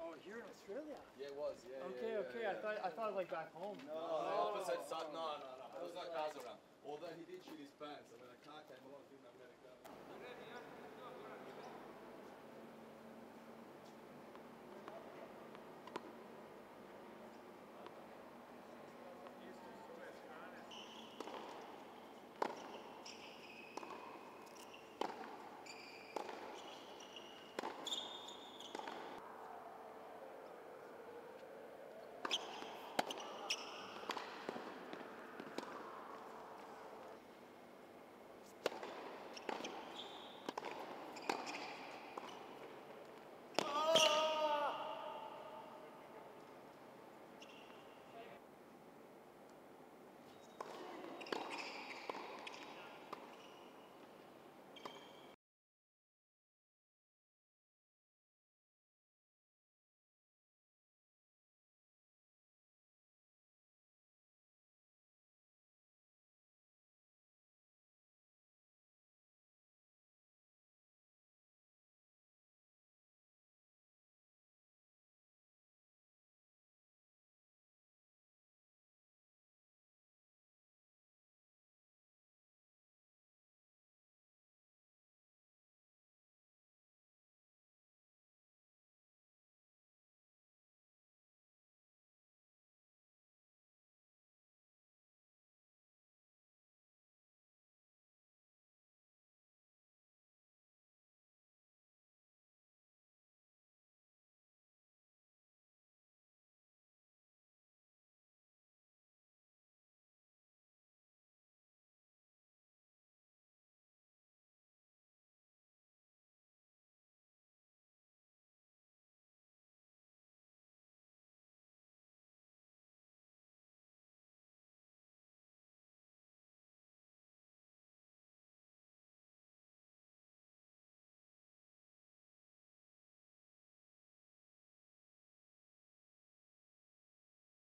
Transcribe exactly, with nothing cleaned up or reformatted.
Oh, here in Australia? Yeah, it was. Yeah. Okay, yeah, okay. yeah, I yeah. thought I thought like back home. No, the opposite side. No, no, no. There was no cars around. Although he did shoot his pants, and when a car came along,